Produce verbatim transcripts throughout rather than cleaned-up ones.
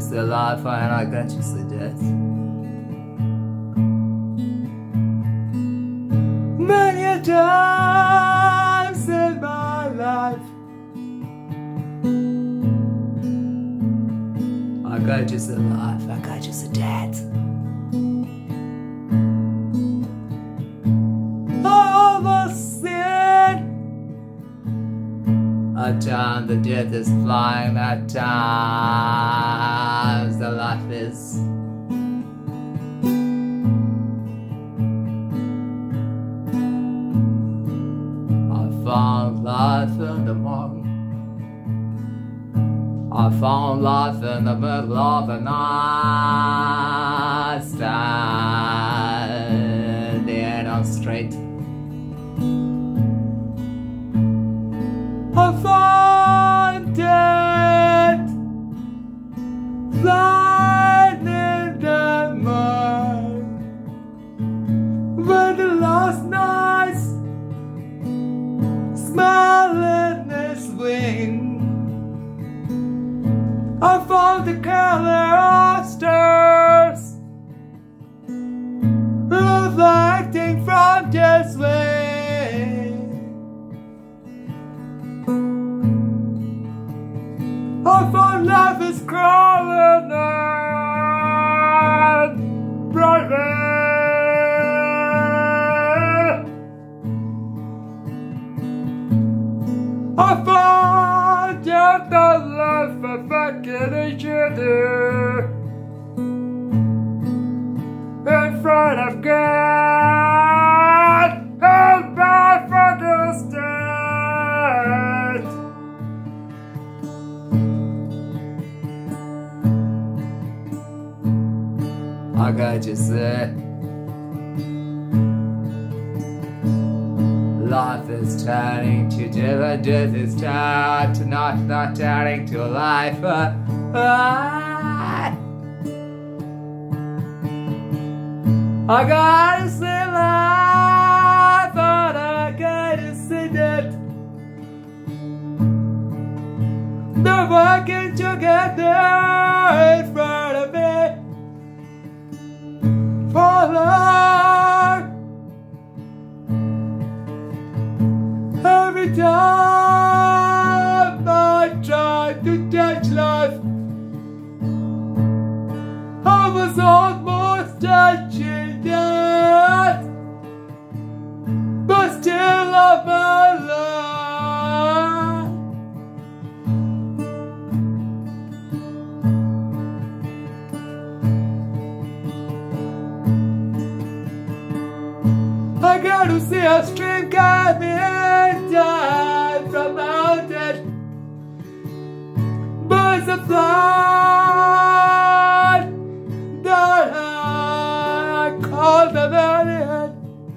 still alive and I got you still dead. Many times in my life I got you still alive, I got you still dead. At times the death is flying, at times the life is. I found life in the morning, I found life in the middle of the night, standing on straight. I found dead, flying in the mud. When the last night's smiling his wing, I found the color of stars reflecting from this way. I found life is crawling and breathing. I found out that life affected each other in front of God, held by for the state. I got you said, life is turning to death, death is turned to not, not turning to life. Uh, uh, I gotta say life, but I gotta say death. They're working together in front of me. Father, every time I tried to touch life, I was almost touching death, but still I'm alive. I got to see a stream coming down from mountain. Birds of flight that I call the alien.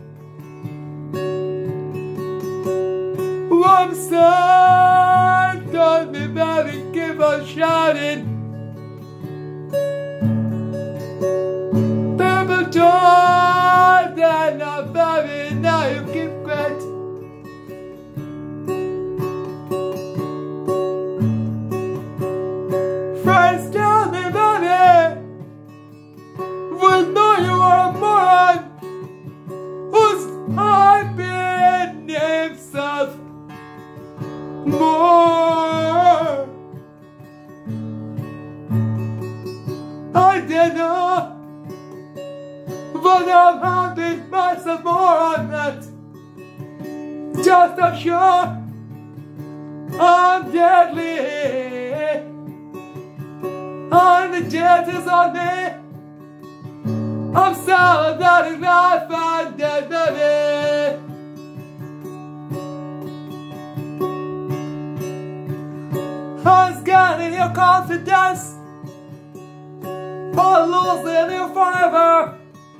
One sun told me, baby, keep on shouting. People told that now, baby, now you keep quiet. Friends tell me, baby, we know you are a moron who's hyping himself more. I don't know, but I'm having myself more on that. Just I'm sure I'm deadly, and the death is on me. I'm celebrating life and death, baby. I'm scanning your confidence, I'm losing you forever.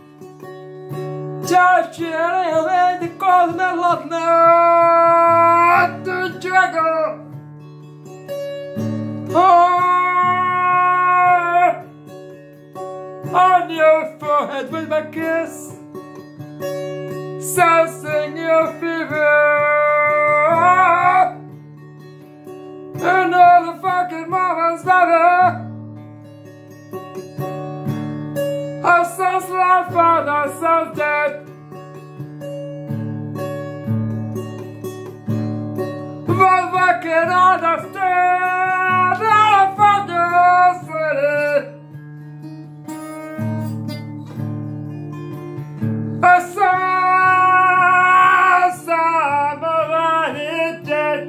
Touching you in the cosmic love night, the dragon. Oh, on your forehead with my kiss, sensing your fever. And all the fucking moments, baby, my soul's dead. But I can understand how I found your city. A sun, summer, it dead.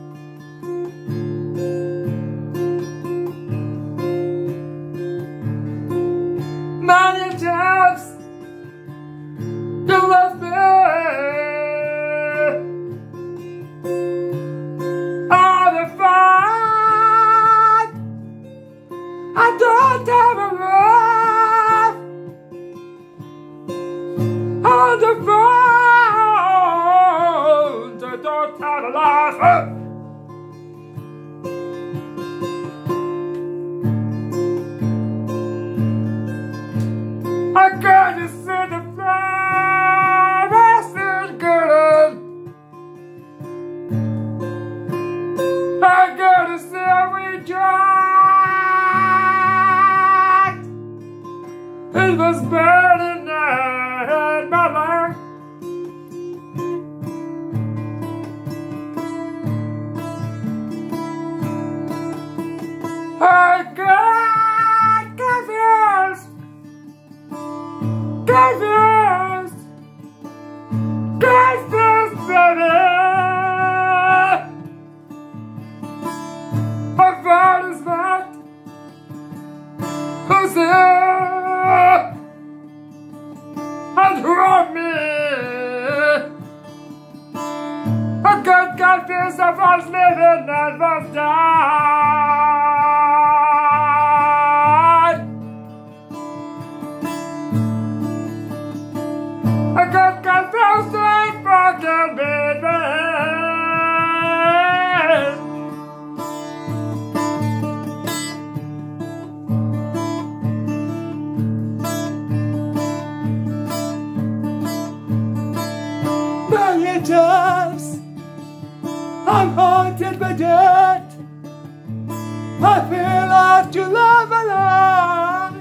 Many times you left me. All the fun I don't have a love. All the fun I don't have a love. I can't see the flowers in good. I gotta see we tried. It was burning in my life. I got confused. Confused, confused, baby. My father's back. Who's here? And drove me. I got confused. I was living and was died. I got confused and fucking baby. Many times I'm haunted by death. I feel like to love alone.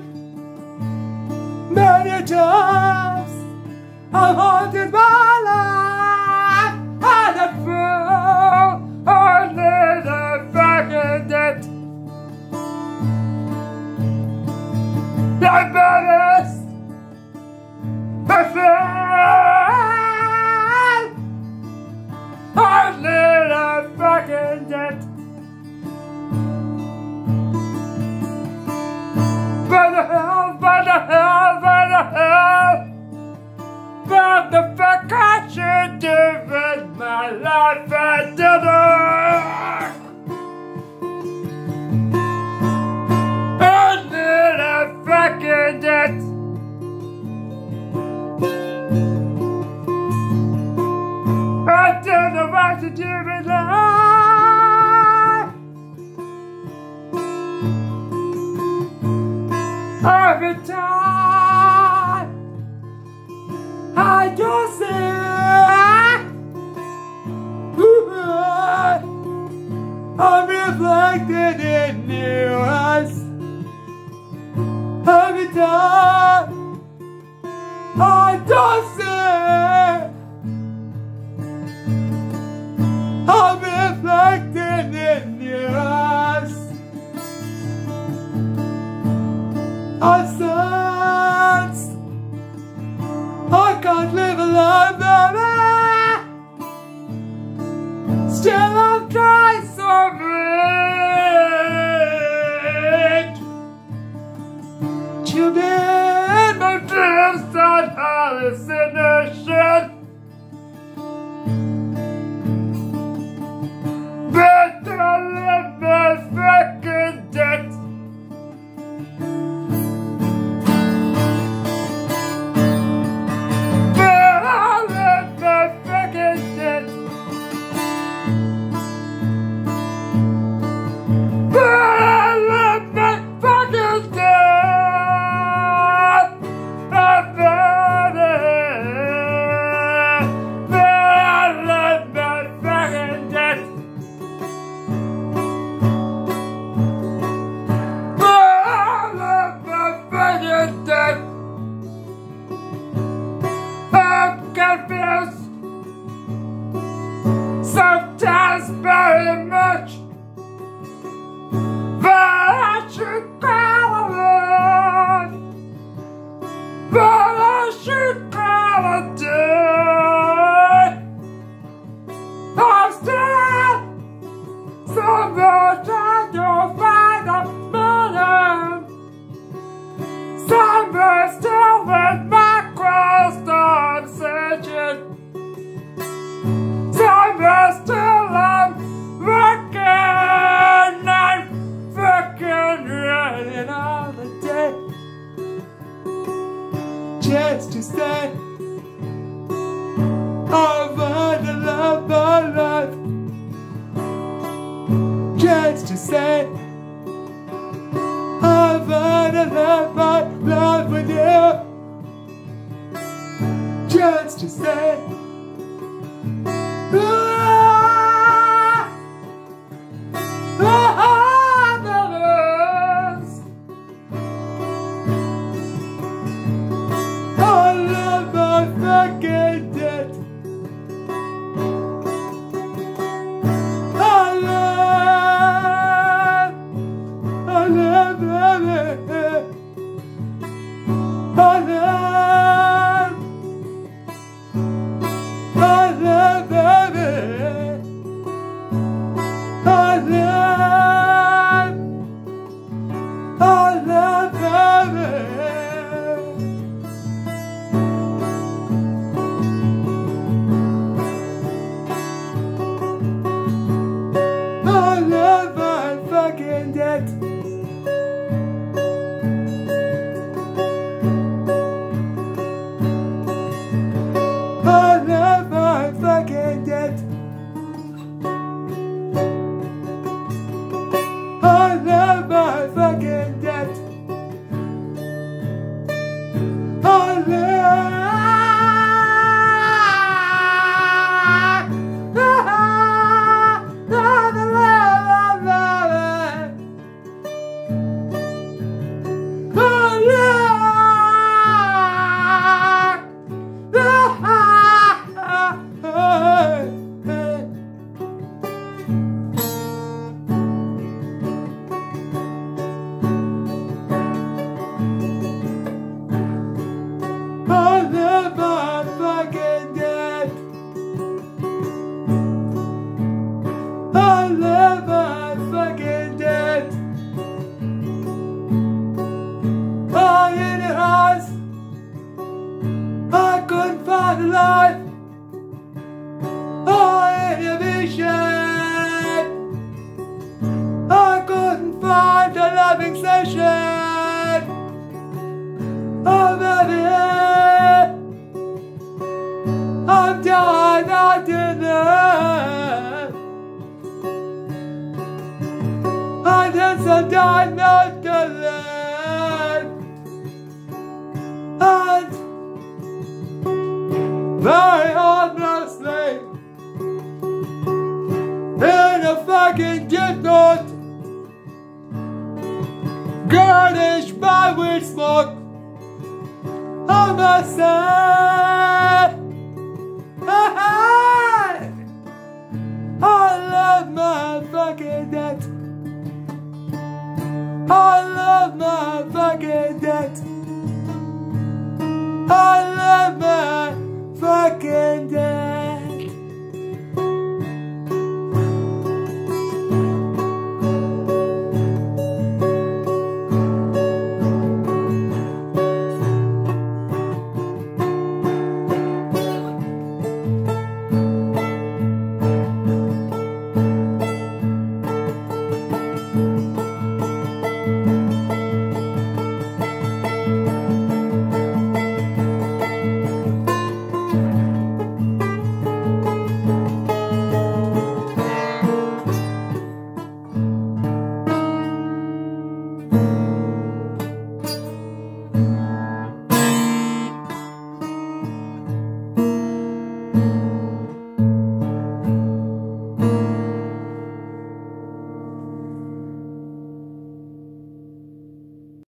Many times I'm haunted by life, and I feel I need a fucking death. Like babies, I feel I need a fucking death. By the hell, by the hell, by the hell. What the fuck I should do with my life I didn't. I need a fucking death. I don't know what to do with life. Every time I just say I'm reflected in your eyes. Every time I just say I'm reflected in your eyes. I sense I can't live a life that I still I'm trying so great to be in my dreams and hallucination. Better live my fucking death. confused, sometimes very much, but I should call alone, but I should call a day. I'm still so much I don't find a meaning. Somewhere still with my quest I'm searching. Somewhere still I'm working. I'm working running all the day just to stay. I've learned to love my life just to say I've learned to love my life with you just to say ah, ah, lovers. I love my fucking debt. Oh baby, I'm dying out tonight. I just am dying out tonight. And very honestly, in a fucking dead note, garnished by weed smoke, I must say, I love my fucking debt. I love my fucking debt. I love my fucking debt.